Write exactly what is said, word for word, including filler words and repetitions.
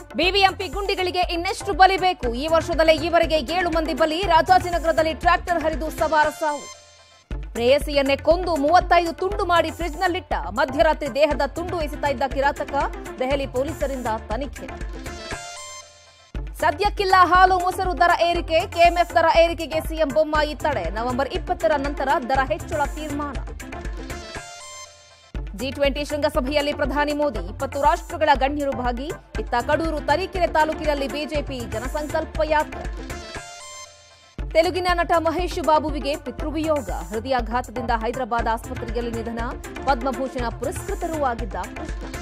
BBMP ಗುಂಡಿಗಳಿಗೆ ಇನ್ನೆಷ್ಟು ಬಲಿ ಬೇಕು? ಈ ವರ್ಷದಲ್ಲೇ ಈವರೆಗೆ ಏಳು ಮಂದಿ ಬಲಿ. ರಾಜಾಜಿನಗರದಲ್ಲಿ ಟ್ರ್ಯಾಕ್ಟರ್ ಹರಿದು ಸವಾರ ಸಾವು. ಪ್ರೇಯಸಿಯನ್ನೇ ಕೊಂದು ಮೂವತ್ತೈದು ತುಂಡು ಮಾಡಿ ಫ್ರಿಡ್ಜ್ನಲ್ಲಿಟ್ಟ. ಮಧ್ಯರಾತ್ರಿ ದೇಹದ ತುಂಡು ಎಸೆತಾ ಇದ್ದ ಕಿರಾತಕ. ದೆಹಲಿ ಪೊಲೀಸರಿಂದ ತನಿಖೆ. ಸದ್ಯಕ್ಕಿಲ್ಲ ಹಾಲು ಮೊಸರು ದರ ಏರಿಕೆ. ಕೆಎಂಎಫ್ ದರ ಏರಿಕೆಗೆ ಸಿಎಂ ಬೊಮ್ಮಾಯಿ ತಡೆ. ನವೆಂಬರ್ ಇಪ್ಪತ್ತರ ನಂತರ ದರ ಹೆಚ್ಚಳ ತೀರ್ಮಾನ. ಜಿ ಟ್ವೆಂಟಿ ಶೃಂಗಸಭೆಯಲ್ಲಿ ಪ್ರಧಾನಿ ಮೋದಿ. ಇಪ್ಪತ್ತು ರಾಷ್ಟ್ರಗಳ ಗಣ್ಯರು ಭಾಗಿ. ಇತ್ತ ಕಡೂರು ತರೀಕೆರೆ ತಾಲೂಕಿನಲ್ಲಿ ಬಿಜೆಪಿ ಜನಸಂಕಲ್ಪ ಯಾತ್ರೆ. ತೆಲುಗಿನ ನಟ ಮಹೇಶ್ ಬಾಬುವಿಗೆ ಪಿತೃವಿಯೋಗ. ಹೃದಯಾಘಾತದಿಂದ ಹೈದರಾಬಾದ್ ಆಸ್ಪತ್ರೆಯಲ್ಲಿ ನಿಧನ. ಪದ್ಮಭೂಷಣ ಪುರಸ್ಕೃತರೂ ಆಗಿದ್ದ ಕೃಷ್ಣ.